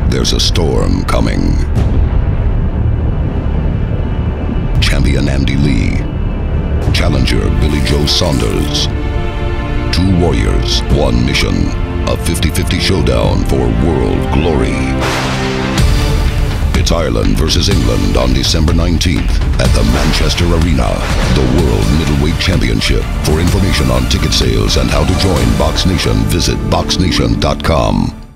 There's a storm coming. Champion Andy Lee. Challenger Billy Joe Saunders. Two warriors, one mission. A 50-50 showdown for world glory. It's Ireland versus England on December 19th at the Manchester Arena, the World Middleweight Championship. For information on ticket sales and how to join Box Nation, visit boxnation.com.